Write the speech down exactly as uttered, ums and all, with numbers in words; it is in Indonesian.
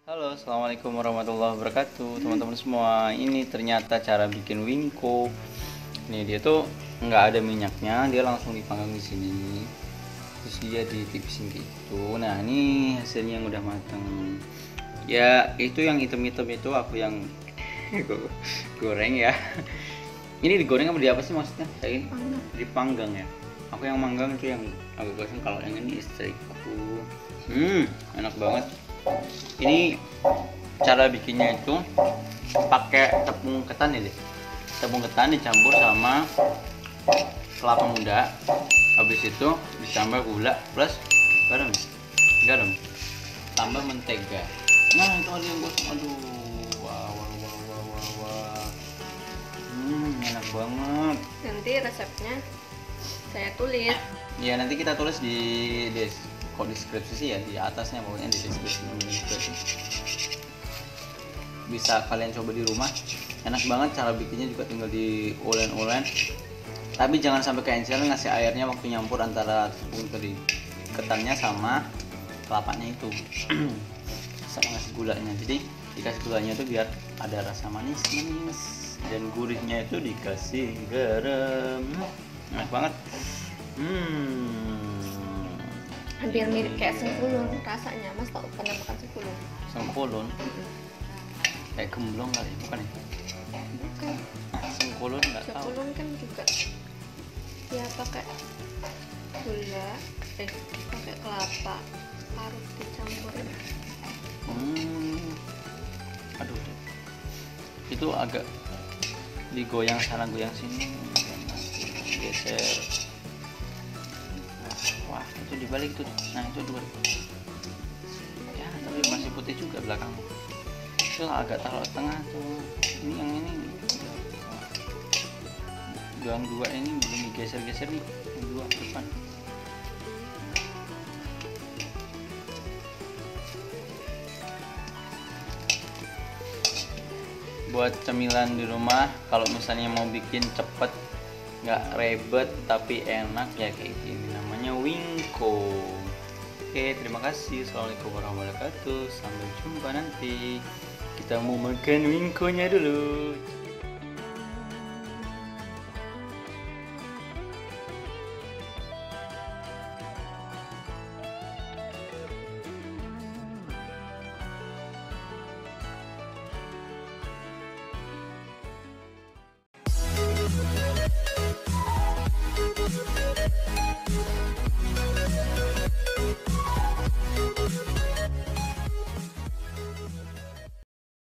Halo, assalamualaikum warahmatullahi wabarakatuh, teman-teman semua. Ini ternyata cara bikin wingko. Ini dia tuh nggak ada minyaknya, dia langsung dipanggang di sini. Terus dia ditipisin gitu. Nah, ini hasilnya yang udah matang. Ya, itu yang hitam-hitam itu aku yang goreng ya. Ini digoreng apa di apa sih maksudnya? Kayak ini dipanggang ya. Aku yang manggang itu yang agak gosong, kalau yang ini istriku. Hmm, enak banget. Ini cara bikinnya itu pakai tepung ketan ya deh. Tepung ketan dicampur sama kelapa muda. Habis itu ditambah gula plus garam. Garam. Tambah mentega. Nah, itu ada yang gosong. Aduh. Wah, wah, wah, wah, wah, wah. Hmm, enak banget. Nanti resepnya saya tulis. Ya, nanti kita tulis di des kok deskripsi sih ya, di atasnya pokoknya di deskripsi, deskripsi. Bisa kalian coba di rumah, enak banget. Cara bikinnya juga tinggal di ulen-ulen, tapi jangan sampai cancel ngasih airnya waktu nyampur antara tepung tadi ketannya sama kelapanya itu sama ngasih gulanya. Jadi dikasih gulanya itu biar ada rasa manis-manis, dan gurihnya itu dikasih garam. Enak banget. hmm Hampir mirip kayak sengkulun rasanya. Mas tau pernah makan sengkulun? Sengkulun kayak gemblong kali, bukan ya? Bukan. Sengkulun nggak tahu. Sengkulun kan juga ya pakai gula, eh pakai kelapa parut dicampurin. hmm Aduh, itu agak digoyang sana goyang sini, geser. Wah, itu dibalik tuh. Nah, itu dua. Ya, tapi masih putih juga belakang. Itu agak taruh tengah tuh. Ini yang ini. Yang dua ini belum digeser-geser nih. Yang dua depan. Buat cemilan di rumah, kalau misalnya mau bikin cepet, nggak ribet tapi enak ya, kayak gini namanya wingko. Oke, terima kasih. Assalamualaikum warahmatullahi wabarakatuh. Sampai jumpa nanti. Kita mau makan wingkonya dulu.